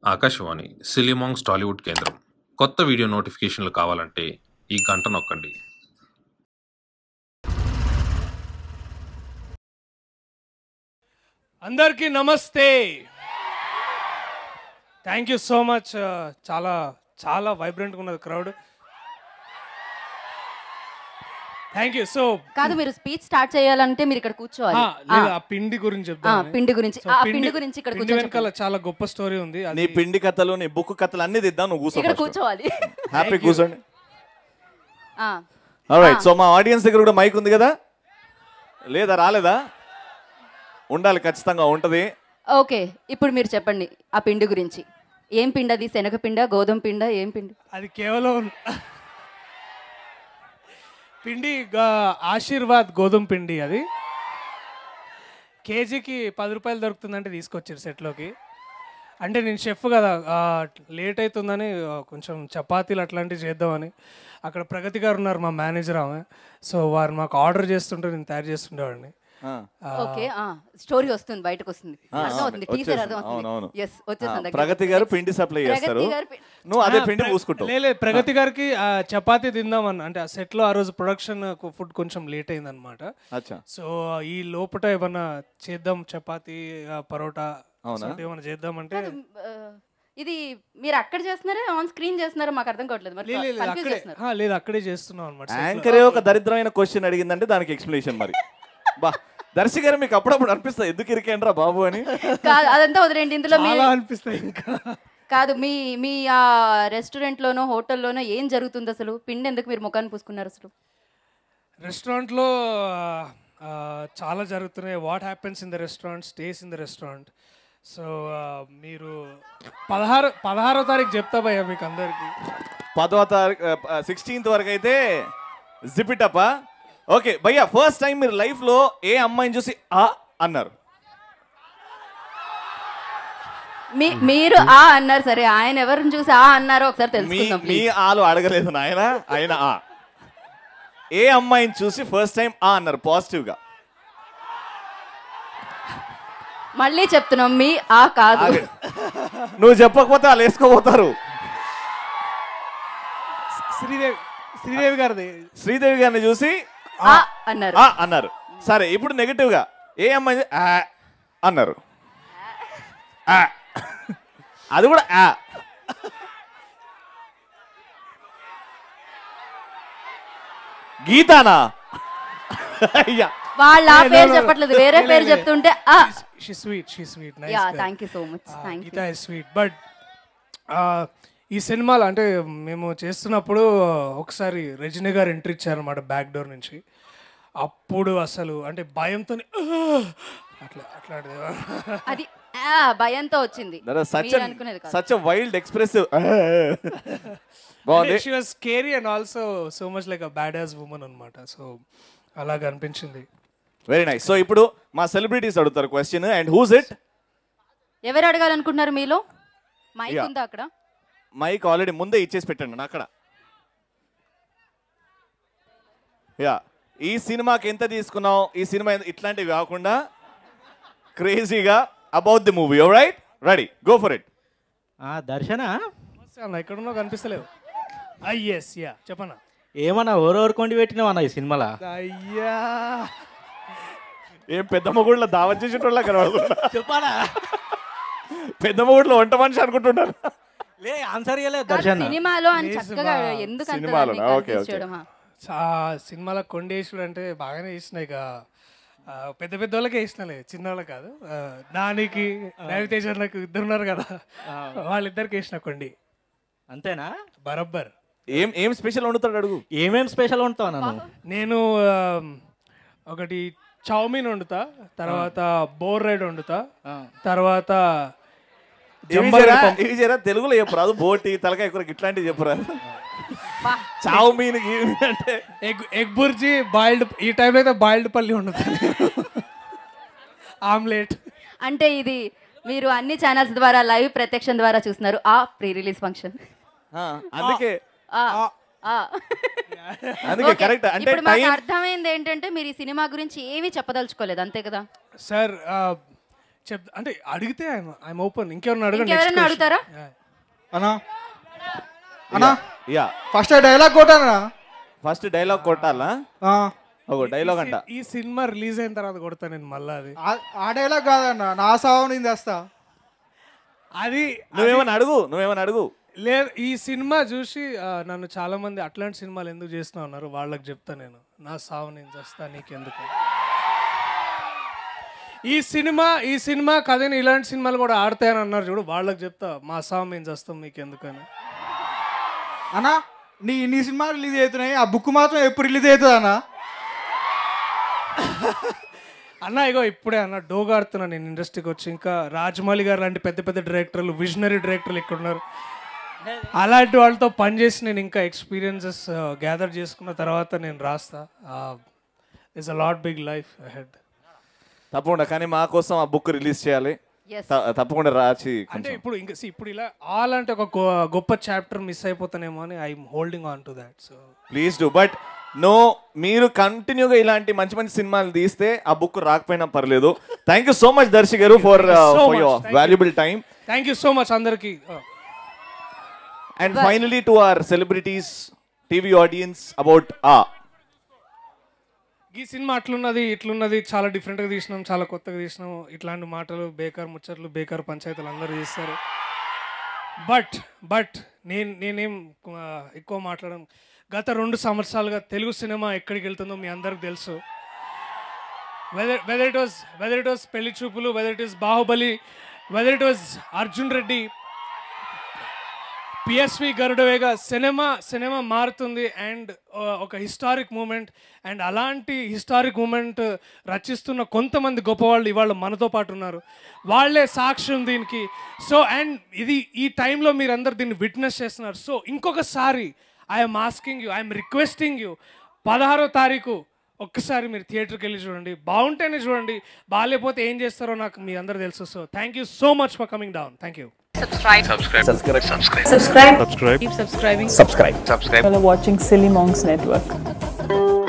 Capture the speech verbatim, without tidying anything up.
ఆకాశవాణి సిలిమాంగ్స్ టాలీవుడ్ కేంద్రం. కొత్త వీడియో నోటిఫికేషన్లు కావాలంటే ఈ గంట నొక్కండి. అందరికీ నమస్తే. Thank you so much. చాలా చాలా వైబ్రెంట్గా ఉన్నది క్రౌడ్. Thank you. సో కాదు, మీరు స్పీచ్ స్టార్ట్ చేయాలంటే మీరు ఇక్కడ కూర్చోవాలి. లేదు, ఆ పిండి గురించి ఆ, చెప్తాను. పిండి గురించి So, ఆ పిండి- పిండి గురించి ఇక్కడ పిండి కూర్చొని వెనకాల చాలా గొప్ప స్టోరీ ఉంది. అది నీ పిండి కథలు నీ బుక్ కథలు అన్ని దిద్దాం, నువ్వు కూర్చో ఇక్కడ కూర్చోవాలి. హ్యాపీ కూర్చోండి. ఆ, రైట్. సో మా ఆడియన్స్ దగ్గర కూడా మైక్ ఉంది కదా, లేదా రాలేదా? ఉండాలి, ఖచ్చితంగా ఉంటది. ఓకే, ఇప్పుడు మీరు చెప్పండి ఆ పిండి గురించి. ఏం పిండి అది? శనగ పిండ, గోధుమ పిండ, ఏం పిండి? అది కేవలం పిండి గా- ఆశీర్వాద్ గోధుమ పిండి. అది కేజీకి పది రూపాయలు దొరుకుతుందంటే తీసుకొచ్చారు సెట్లోకి. అంటే నేను షెఫ్ కదా, లేట్ అవుతుందని ఆ, కొంచెం చపాతీలు అట్లాంటివి చేద్దామని. అక్కడ ప్రగతి గారు ఉన్నారు, మా మేనేజర్ ఆమె. సో వారు మాకు ఆర్డర్ చేస్తుంటే నేను తయారు చేస్తుండేవాడిని. ఆ, ఓకే, ఆ స్టోరీ వస్తుంది, బయటకు వస్తుంది, ఆ, అర్థమవుతుంది, టీచర్ వచ్చేసింది. అర్థమవుతుంది. అవునవును. ఎస్, వచ్చేసింది దగ్గరికి. ప్రగతి గారు పిండి సప్లై ప్రగతి చేస్తారు, గారు పి- నువ్వు అదే ఆ, పిండి ప్ర- పూసుకుంటావు. లే, లే, ప్రగతి గారికి ఆ, చపాతీ తిందామని, అంటే ఆ సెట్లో ఆ రోజు ప్రొడక్షన్ ఫుడ్ కొంచెం లేట్ అయిందనమాట. అచ్చా, సో ఈ లోపల ఏమన్నా చేద్దాం, చపాతీ ఆ, పరోటా అవునా? అలాంటివి ఏమన్నా చేద్దామంటే కాదు, ఆ, ఇది మీరు అక్కడ చేస్తున్నారా ఆన్ స్క్రీన్ చేస్తున్నారా? మాకు అర్థం కావట్లేదు. మరి లే- లే- లేదు, కన్ఫ్యూజ్ అక్కడే చేస్తున్నారు. ఆ, లేదు అక్కడే చేస్తున్నాం అనమాట. యాంకరే ఒక దరిద్రమైన క్వశ్చన్ అడిగిందంటే దానికి ఎక్స్ప్లెనేషన్ మరి. బా దర్శి గారు, మీకు అప్పుడప్పుడు అనిపిస్తుంది ఎందుకు ఇరికేండ్రా బాబు అని? కాదు, అదంతా వదిలేండి. ఇందులో మీ చాలా అనిపిస్తాయి ఇంకా. కాదు, మీ మీ ఆ రెస్టారెంట్లోనో హోటల్లోనో ఏం జరుగుతుంది అసలు? పిండి ఎందుకు మీరు ముఖాన్ని పూసుకున్నారు అసలు? రెస్టారెంట్లో ఆ, చాలా జరుగుతున్నాయి. What happens in the restaurant stays in the restaurant. So మీరు పదహారు పదహారో తారీఖు చెప్తా భయ్యా మీకు అందరికి. పదవ తారీఖు సిక్స్టీన్త్ వరకు అయితే జిపిటప్పా. ఓకే భయ్యా, ఫస్ట్ టైం మీరు లైఫ్ లో ఏ అమ్మాయిని చూసి ఆ అన్నారు? మీ మీరు ఆ అన్నారు సరే, ఆయన ఎవరిని చూసి ఆ అన్నారో ఒకసారి మీ తెలుసుకుందాం మీ please. ఆలు అడగలేదు నాయన, ఆయన ఆ. ఏ అమ్మాయిని చూసి ఫస్ట్ టైం ఆ అన్నారు పాజిటివ్ గా? మళ్ళీ చెప్తున్నాం, మీ ఆ కాదు. ఆగండి. నువ్వు చెప్పకపోతే వాళ్ళు వేసుకోపోతారు. శ్రీదేవి శ్రీదేవి గారిది. శ్రీదేవి గారిని చూసి ఆ అన్నారు. ఆ అన్నారు. సరే, ఇప్పుడు నెగటివ్ గా ఏ అమ్మాయి ఆ అన్నారు? ఆ. అది కూడా ఆ. గీతానా? అయ్యా, వాళ్ళ ఆ లే, పేరు లే, చెప్పట్లేదు, వేరే లే, పేరు లే. చెప్తుంటే ఆ. She sweet she sweet nice. Yeah, thank you so much, thank Geeta you. Is sweet. But ఈ సినిమాలో అంటే మేము చేస్తున్నప్పుడు ఒకసారి రజనీ గారు ఎంట్రీ ఇచ్చారన్నమాట బ్యాక్ డోర్ నుంచి. అప్పుడు అసలు అంటే భయంతో అట్లా అట్లాంటిది. అది ఆ భయంతో వచ్చింది, సచ్ మీరు అనుకునేది కాదు. Such wild expressive. బాగుంది. She was scary and also so much like a bad as women అనమాట. సో అలాగ అనిపించింది. Very nice. సో ఇప్పుడు మా సెలబ్రిటీస్ అడుగుతారు క్వశ్చన్, అండ్ హూస్ ఇట్? ఎవరు అడగాలనుకుంటున్నారు మీలో? Mic Yeah. ఉందా అక్కడ? మైక్ ఆల్రెడీ ముందే ఇచ్చేసి పెట్టండి నా అక్కడ. యా, ఈ సినిమాకి ఎంత తీసుకున్నావు? ఈ సినిమా ఇట్లాంటివి కాకుండా క్రేజీగా about the movie. Right, ready, go for it. Darshana అన్న ఎక్కడున్నా కనిపిస్తలేవు. ఎస్ యా చెప్పనా. ఏమన్నా ఓరెవరుకొండి పెట్టినావన్నా ఈ సినిమాలో? అయ్యా ఏం పెద్ద మొగుడులో దావత్ చేసేటోళ్ళ కనబడుతున్నా? చెప్పాలా? పెద్ద మొగుడులో వంట మనిషి అనుకుంటున్నారు. లే, ఆన్సర్ ఇవ్వలేదు కాదు, దర్శన. సినిమాలో అని Please, చక్కగా మా ఎందుకు అంత సినిమాలోనా? దాన్ని Okay, confuse okay. చేయడం, హా? ఆ సినిమాలో కొండేశ్వరుడు అంటే బాగానే వేసినాయి ఇక. ఆ, పెద్ద పెద్ద వాళ్ళకే వేసినాలే, చిన్న వాళ్ళకి కాదు. ఆ, దానికి రవితేజ నాకు ఇద్దరు ఉన్నారు కదా, వాళ్ళిద్దరికి వేసిన కొండి అంతేనా? బరబ్బర్. ఏం ఏం స్పెషల్ వండుతాడు అడుగు. ఏమేం స్పెషల్ ఉంటావు నన్ను? నేను ఆ, ఒకటి చౌమీన్ వండుతా, తర్వాత బోర్ రైడ్ వండుతా, తర్వాత ఇవి జరా తెలుగులో చెప్పరాదు, బోటి తలకాయ కూర ఇట్లాంటివి చెప్పరాదు. బా. చావు మీన్ అంటే ఎగ్ ఎగ్ బుర్జీ బాయిల్డ్, ఈ టైంలో అయితే బాయిల్డ్ పల్లి వండుతాను, ఆమ్లెట్. అంటే ఇది మీరు అన్ని ఛానల్స్ ద్వారా లైవ్ ప్రత్యక్షం ద్వారా చూస్తున్నారు ఆ ప్రీ రిలీజ్ ఫంక్షన్. ఆ, అందుకే ఆ, ఆ. అందుకే Okay, కరెక్ట్. అంటే ఇప్పుడు మాకు టైం అర్థమైంది ఏంటంటే మీరు ఈ సినిమా గురించి ఏమీ చెప్పదలుచుకోలేదు, అంతే కదా? సార్ చెప్ అంటే అడిగితే ఐఎమ్ ఐఎమ్ ఓపెన్. ఇంకెవరైనా అడగండి. ఇంకెవరైనా అడుగుతారా? అన్నా అన్నా యా ఫస్ట్ డైలాగ్ కొట్టానా? ఫస్ట్ డైలాగ్ కొట్టాలా? ఒక డైలాగ్ అంట. ఈ సినిమా రిలీజ్ అయిన తర్వాత కొడతా నేను మళ్ళీ. అది ఆ డైలాగ్ కాదన్నా, నా సావు నేను తెస్తా. అది నువ్వేమని అడుగు, నువ్వేమని అడుగు. లేదు, ఈ సినిమా చూసి నన్ను చాలా మంది అట్లాంటి సినిమాలు ఎందుకు చేస్తున్నావు అన్నారు. వాళ్ళకి చెప్తా నేను, నా సావు నేను చేస్తా నీకెందుకు. ఈ సినిమా ఈ సినిమా కథని ఇలాంటి సినిమాలు కూడా ఆడతాయని అన్నారు చూడు, వాళ్ళకి చెప్తా మా సావు మేము చేస్తాం మీకెందుకని. అన్నా నీ నీ సినిమా రిలీజ్ అవుతున్నాయి, ఆ బుక్ మాత్రం ఎప్పుడు రిలీజ్ అవుతుంది అన్నా? అన్న ఇగో ఇప్పుడే అన్న డోగాడుతున్నా నేను ఇండస్ట్రీకి వచ్చి. ఇంకా రాజమౌళి గారు లాంటి పెద్ద పెద్ద డైరెక్టర్లు, విజనరీ డైరెక్టర్లు ఇక్కడ ఉన్నారు. అలాంటి వాళ్ళతో పనిచేసి నేను ఇంకా ఎక్స్పీరియన్సెస్ గ్యాదర్ చేసుకున్న తర్వాత నేను రాస్తా. It's a lot big life ahead. తప్పకుండా, కానీ మా కోసం ఆ బుక్ రిలీజ్ చేయాలి. తప్పకుండా రాచి. అంటే ఇప్పుడు ఇంకా ఇప్పుడు ఇలా ఆల్ అంటే ఒక గొప్ప చాప్టర్ మిస్ అయిపోతానేమో అని I'm holding on to that. So please do. But no, మీరు కంటిన్యూగా ఇలాంటి మంచి మంచి సినిమాలు తీస్తే ఆ బుక్ రాకపోయినా పర్లేదు. Thank you so much Darshi garu for your valuable time. Thank you so much అందరికి. And finally to our celebrities, TV audiences, about ఆ ఈ సినిమా అట్లున్నది ఇట్లున్నది, చాలా డిఫరెంట్గా తీసినాం, చాలా కొత్తగా తీసినాం. ఇట్లాంటి మాటలు, బేకార్ ముచ్చట్లు, బేకార్ పంచాయతీలు అందరూ చేస్తారు. బట్ బట్ నేను నేనేం ఎక్కువ మాట్లాడడం. గత రెండు సంవత్సరాలుగా తెలుగు సినిమా ఎక్కడికి వెళ్తుందో మీ అందరికి తెలుసు. Whether whether it was whether it was Pelli Choopulu, whether it is Baahubali, whether it was Arjun Reddy, PSV Garudavega, సినిమా సినిమా మారుతుంది. అండ్ ఒక హిస్టారిక్ మూమెంట్. అండ్ అలాంటి హిస్టారిక్ మూమెంట్ రచిస్తున్న కొంతమంది గొప్పవాళ్ళు ఇవాళ మనతో పాటు ఉన్నారు. వాళ్ళే సాక్ష్యం దీనికి. సో అండ్ ఇది ఈ టైంలో మీరందరూ దీన్ని విట్నెస్ చేస్తున్నారు. సో ఇంకొకసారి I'm asking you, I'm requesting you, పదహారో తారీఖు ఒక్కసారి మీరు థియేటర్కి వెళ్ళి చూడండి. బాగుంటేనే చూడండి, బాగాలేకపోతే ఏం చేస్తారో నాకు మీ అందరూ తెలుసు. So thank you so much for coming down. Thank you. Subscribe. Subscribe. Subscribe. Subscribe. Subscribe. Subscribe. Keep subscribing. Subscribe. Subscribe. While watching Silly Monks Network.